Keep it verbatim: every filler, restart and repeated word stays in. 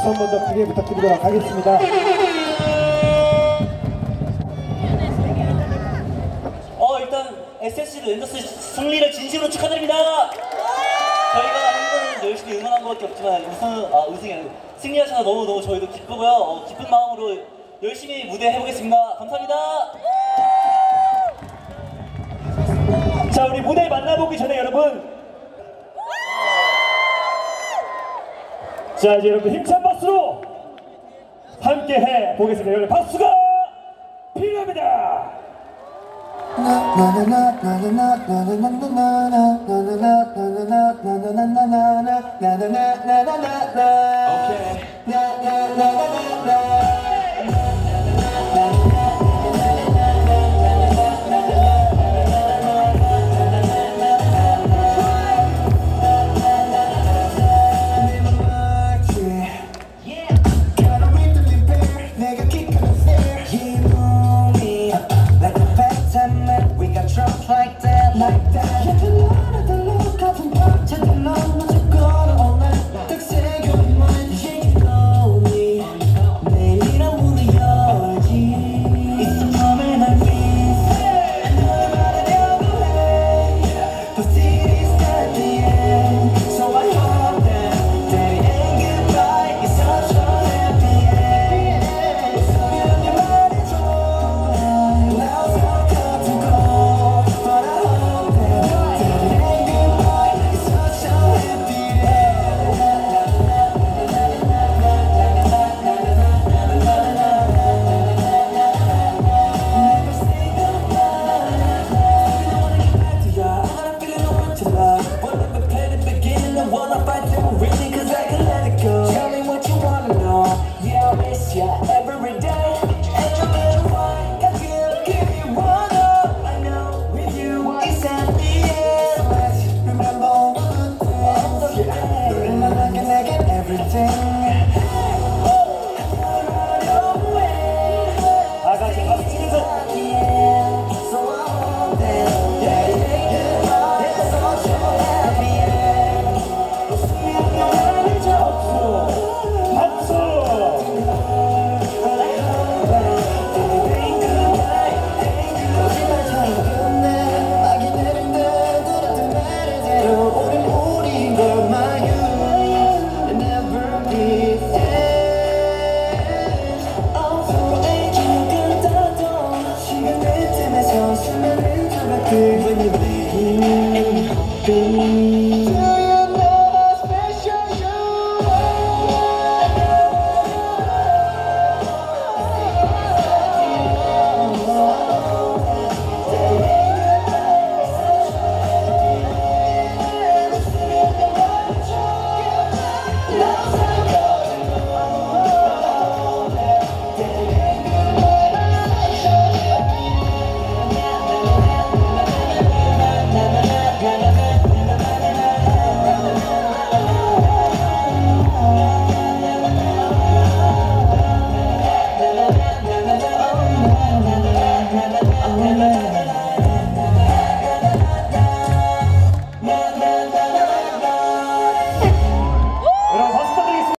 박수 한 번 더 크게 부탁드리도록 하겠습니다. 어 일단 에스에스지 랜더스 승리를 진심으로 축하드립니다. 저희가 한번 열심히 응원한 것밖에 없지만 우승, 아 우승이 아니고 승리하셔서 너무너무 저희도 기쁘고요. 어, 기쁜 마음으로 열심히 무대 해보겠습니다. 감사합니다. 자, 우리 무대 만나보기 전에 여러분, 자 이제 여러분 힘찬 박수로 함께 해 보겠습니다. 여러분 박수가 필요합니다. Like that, like that. You can learn at the look of a pop to the love, but you got it all night. The say your mind, you know me. 내일 아무리 열지. It's the moment I miss. And 너를 말하려고 해. But it is not the end. So I hope that that it ain't goodbye. It's such a happy end. 웃으면 네 말해줘. Now it's all got to go. Every day, and you better why I feel give you one up. I know with you it's at the end. So let's remember all the things. Remember I can make everything. 다 같이 박수 치면서. So I hope that yeah, yeah, yeah, it's such a happy end. 웃으면 영원히 저 없어. 박수. When you're being and you're hoping